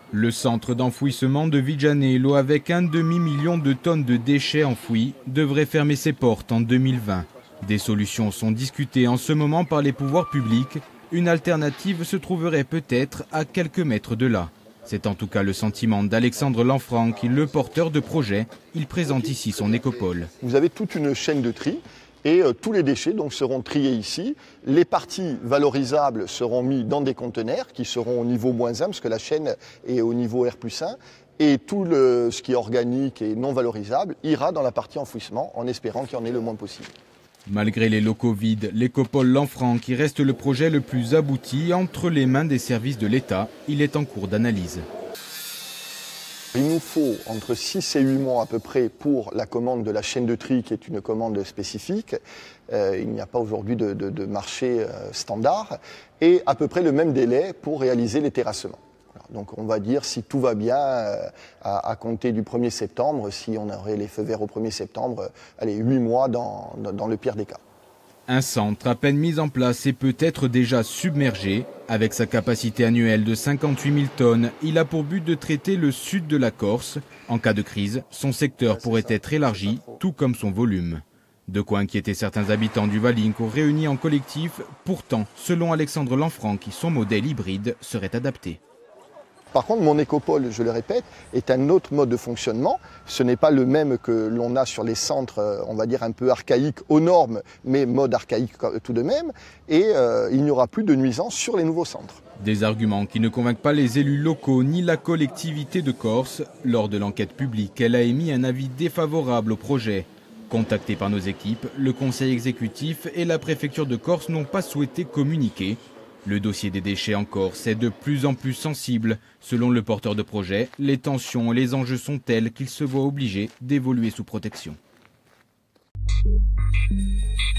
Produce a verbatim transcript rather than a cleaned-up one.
Le centre d'enfouissement de Vigianello, avec un demi-million de tonnes de déchets enfouis, devrait fermer ses portes en deux mille vingt. Des solutions sont discutées en ce moment par les pouvoirs publics. Une alternative se trouverait peut-être à quelques mètres de là. C'est en tout cas le sentiment d'Alexandre Lanfranc, le porteur de projet. Il présente ici son écopole. Vous avez toute une chaîne de tri et euh, tous les déchets donc, seront triés ici. Les parties valorisables seront mises dans des conteneurs qui seront au niveau moins un, parce que la chaîne est au niveau R plus un. Et tout le, ce qui est organique et non valorisable ira dans la partie enfouissement, en espérant qu'il y en ait le moins possible. Malgré les locaux vides, l'écopole Lanfranc, qui reste le projet le plus abouti entre les mains des services de l'État, il est en cours d'analyse. Il nous faut entre six et huit mois à peu près pour la commande de la chaîne de tri, qui est une commande spécifique. Euh, il n'y a pas aujourd'hui de, de, de marché euh, standard. Et à peu près le même délai pour réaliser les terrassements. Donc on va dire, si tout va bien, euh, à, à compter du premier septembre, si on aurait les feux verts au premier septembre, euh, allez, huit mois dans, dans, dans le pire des cas. Un centre à peine mis en place et peut-être déjà submergé. Avec sa capacité annuelle de cinquante-huit mille tonnes, il a pour but de traiter le sud de la Corse. En cas de crise, son secteur pourrait être élargi, tout comme son volume. De quoi inquiéter certains habitants du Valinco réunis en collectif. Pourtant, selon Alexandre Lanfranc, son modèle hybride serait adapté. Par contre, mon écopole, je le répète, est un autre mode de fonctionnement. Ce n'est pas le même que l'on a sur les centres, on va dire, un peu archaïques aux normes, mais mode archaïque tout de même. Et euh, il n'y aura plus de nuisances sur les nouveaux centres. Des arguments qui ne convainquent pas les élus locaux ni la collectivité de Corse. Lors de l'enquête publique, elle a émis un avis défavorable au projet. Contactés par nos équipes, le conseil exécutif et la préfecture de Corse n'ont pas souhaité communiquer. Le dossier des déchets en Corse est de plus en plus sensible. Selon le porteur de projet, les tensions et les enjeux sont tels qu'il se voit obligé d'évoluer sous protection.